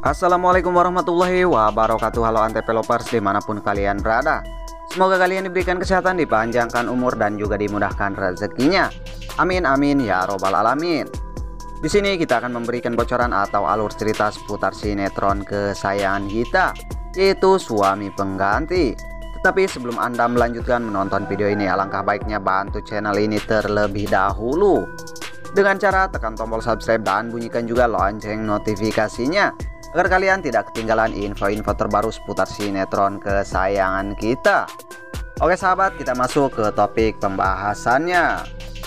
Assalamualaikum warahmatullahi wabarakatuh. Halo Antv Lovers dimanapun kalian berada. Semoga kalian diberikan kesehatan, dipanjangkan umur, dan juga dimudahkan rezekinya. Amin amin ya robbal alamin. Di sini kita akan memberikan bocoran atau alur cerita seputar sinetron kesayangan kita, yaitu Suami Pengganti. Tetapi sebelum Anda melanjutkan menonton video ini, alangkah baiknya bantu channel ini terlebih dahulu dengan cara tekan tombol subscribe dan bunyikan juga lonceng notifikasinya, agar kalian tidak ketinggalan info-info terbaru seputar sinetron kesayangan kita. Oke sahabat, kita masuk ke topik pembahasannya.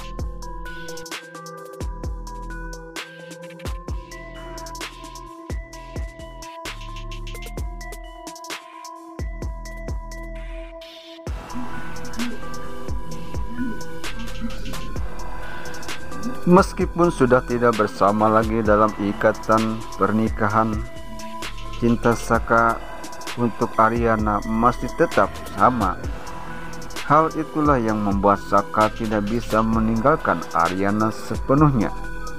Meskipun sudah tidak bersama lagi dalam ikatan pernikahan, cinta Saka untuk Aryana masih tetap sama. Hal itulah yang membuat Saka tidak bisa meninggalkan Aryana sepenuhnya.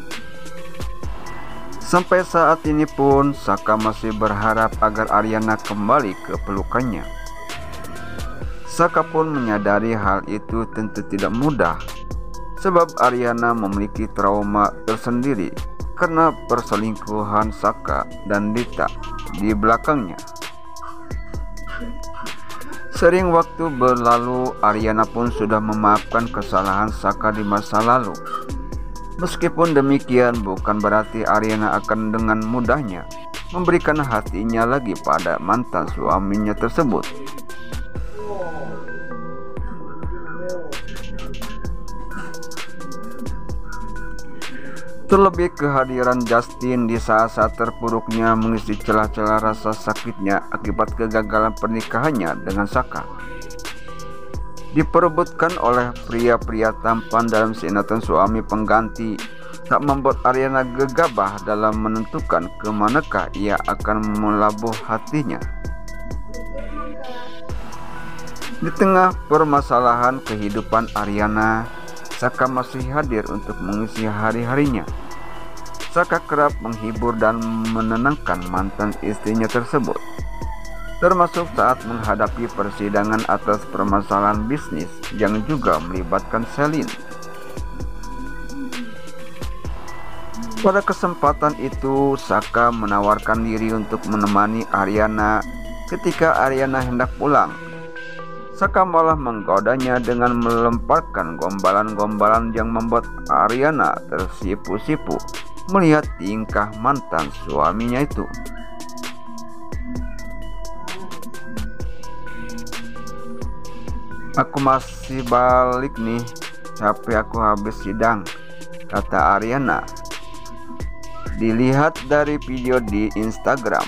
Sampai saat ini pun Saka masih berharap agar Aryana kembali ke pelukannya. Saka pun menyadari hal itu tentu tidak mudah, sebab Aryana memiliki trauma tersendiri karena perselingkuhan Saka dan Dita di belakangnya. Sering waktu berlalu, Aryana pun sudah memaafkan kesalahan Saka di masa lalu. Meskipun demikian, bukan berarti Aryana akan dengan mudahnya memberikan hatinya lagi pada mantan suaminya tersebut. Terlebih kehadiran Justin di saat-saat terpuruknya mengisi celah-celah rasa sakitnya akibat kegagalan pernikahannya dengan Saka. Diperebutkan oleh pria-pria tampan dalam sinetron Suami Pengganti tak membuat Aryana gegabah dalam menentukan kemanakah ia akan melabuh hatinya. Di tengah permasalahan kehidupan Aryana, Saka masih hadir untuk mengisi hari-harinya. Saka kerap menghibur dan menenangkan mantan istrinya tersebut, termasuk saat menghadapi persidangan atas permasalahan bisnis yang juga melibatkan Selin. Pada kesempatan itu, Saka menawarkan diri untuk menemani Aryana ketika Aryana hendak pulang. Saka malah menggodanya dengan melemparkan gombalan-gombalan yang membuat Aryana tersipu-sipu melihat tingkah mantan suaminya itu. "Aku masih balik nih, capek aku habis sidang," kata Aryana. Dilihat dari video di Instagram.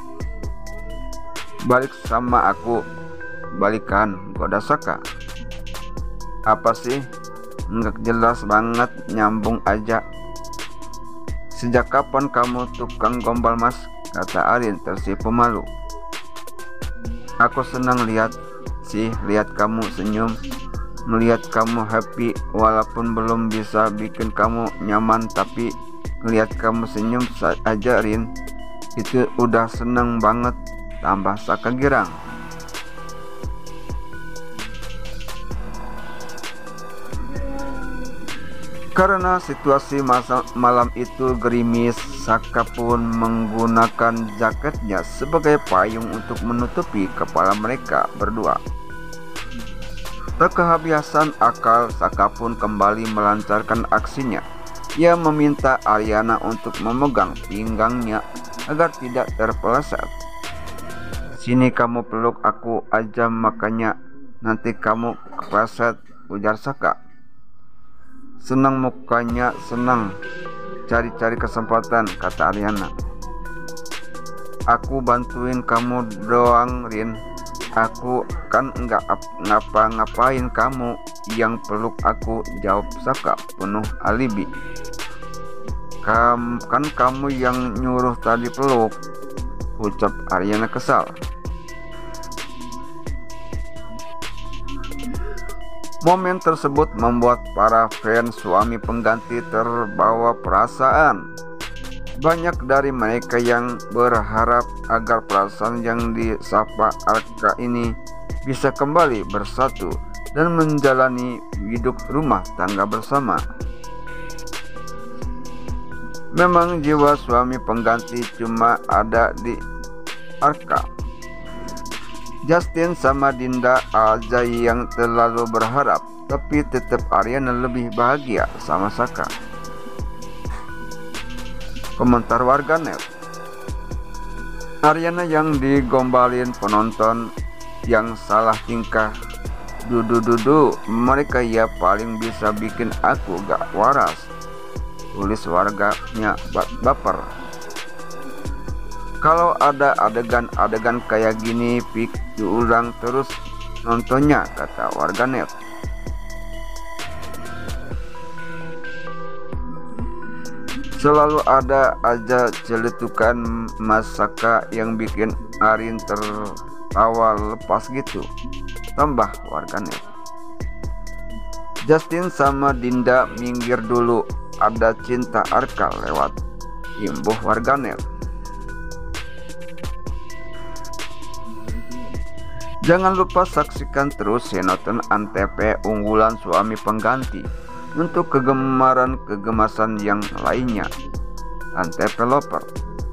"Balik sama aku, balikan," goda Saka. "Apa sih? Nggak jelas banget, nyambung aja. Sejak kapan kamu tukang gombal mas?" kata Arin tersipu malu. "Aku senang lihat kamu senyum, melihat kamu happy, walaupun belum bisa bikin kamu nyaman, tapi melihat kamu senyum aja Rin, itu udah seneng banget," tambah Saka girang. Karena situasi malam itu gerimis, Saka pun menggunakan jaketnya sebagai payung untuk menutupi kepala mereka berdua. Tak kehabisan akal, Saka pun kembali melancarkan aksinya. Ia meminta Aryana untuk memegang pinggangnya agar tidak terpeleset. "Sini kamu peluk aku aja, makanya nanti kamu kepleset," ujar Saka. Senang mukanya, senang, cari-cari kesempatan, kata Aryana. "Aku bantuin kamu doang Rin, aku kan nggak ngapa-ngapain kamu yang peluk aku," jawab Saka penuh alibi. Kan kamu yang nyuruh tadi peluk," ucap Aryana kesal. Momen tersebut membuat para fans Suami Pengganti terbawa perasaan. Banyak dari mereka yang berharap agar perasaan yang disapa Arka ini bisa kembali bersatu dan menjalani hidup rumah tangga bersama. Memang jiwa suami pengganti cuma ada di Arka. Justin sama Dinda aja yang terlalu berharap, tapi tetap Aryana lebih bahagia sama Saka. Komentar warganet, Aryana yang digombalin penonton yang salah tingkah. Dudu, mereka ya paling bisa bikin aku gak waras, tulis warganya baper. Kalau ada adegan-adegan kayak gini pik diulang terus nontonnya, kata warganet. Selalu ada aja celetukan Mas Saka yang bikin Arin tertawa lepas gitu, tambah warganet. Justin sama Dinda minggir dulu, ada cinta Arka lewat, imbuh warganet. Jangan lupa saksikan terus sinetron Antv unggulan suami pengganti untuk kegemaran-kegemasan yang lainnya. Antv Lover.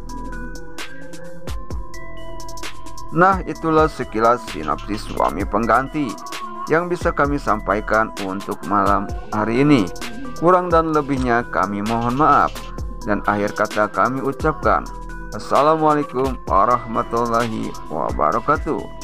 Nah, itulah sekilas sinopsis suami pengganti yang bisa kami sampaikan untuk malam hari ini. Kurang dan lebihnya kami mohon maaf. Dan akhir kata kami ucapkan Assalamualaikum warahmatullahi wabarakatuh.